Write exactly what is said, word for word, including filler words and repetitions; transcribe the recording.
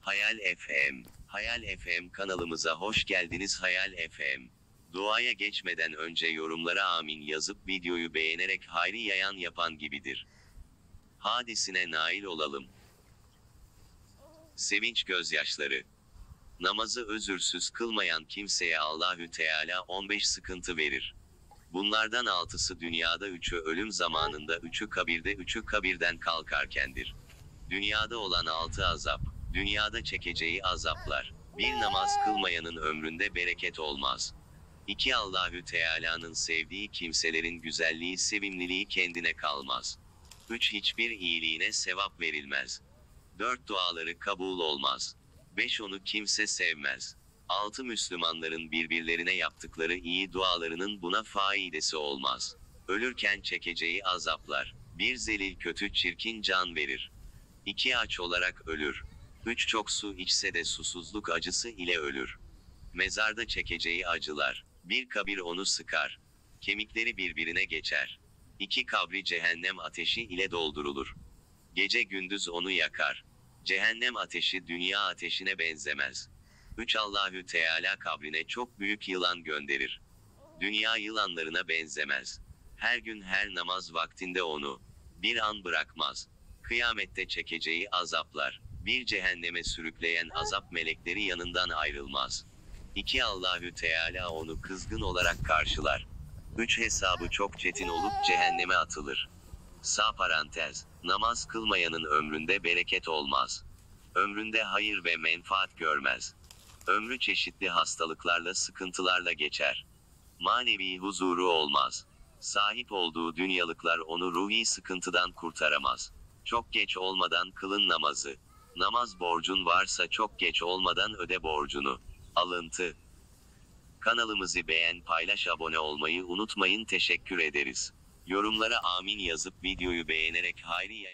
Hayal F M. Hayal F M kanalımıza hoş geldiniz. Hayal F M. Duaya geçmeden önce yorumlara amin yazıp videoyu beğenerek hayri yayan yapan gibidir. Hadisine nail olalım. Sevinç gözyaşları. Namazı özürsüz kılmayan kimseye Allahü Teala on beş sıkıntı verir. Bunlardan altısı dünyada, üçü ölüm zamanında, üçü kabirde, üçü kabirden kalkarkendir. Dünyada olan altı azap. Dünyada çekeceği azaplar. Bir, namaz kılmayanın ömründe bereket olmaz. İki, Allahü Teala'nın sevdiği kimselerin güzelliği, sevimliliği kendine kalmaz. Üç, hiçbir iyiliğine sevap verilmez. Dört, duaları kabul olmaz. Beş, onu kimse sevmez. Altı, Müslümanların birbirlerine yaptıkları iyi dualarının buna faidesi olmaz. Ölürken çekeceği azaplar. Bir, zelil kötü çirkin can verir. İki, aç olarak ölür. Üç, çok su içse de susuzluk acısı ile ölür. Mezarda çekeceği acılar. Bir, kabir onu sıkar. Kemikleri birbirine geçer. İki, kabri cehennem ateşi ile doldurulur. Gece gündüz onu yakar. Cehennem ateşi dünya ateşine benzemez. Üç, Allahü Teala kabrine çok büyük yılan gönderir. Dünya yılanlarına benzemez. Her gün her namaz vaktinde onu bir an bırakmaz. Kıyamette çekeceği azaplar. Bir, cehenneme sürükleyen azap melekleri yanından ayrılmaz. İki, Allahü Teala onu kızgın olarak karşılar. Üç, hesabı çok çetin olup cehenneme atılır. Sağ parantez. Namaz kılmayanın ömründe bereket olmaz. Ömründe hayır ve menfaat görmez. Ömrü çeşitli hastalıklarla, sıkıntılarla geçer. Manevi huzuru olmaz. Sahip olduğu dünyalıklar onu ruhi sıkıntıdan kurtaramaz. Çok geç olmadan kılın namazı. Namaz borcun varsa çok geç olmadan öde borcunu. Alıntı. Kanalımızı beğen, paylaş, abone olmayı unutmayın. Teşekkür ederiz. Yorumlara amin yazıp videoyu beğenerek hayri yay-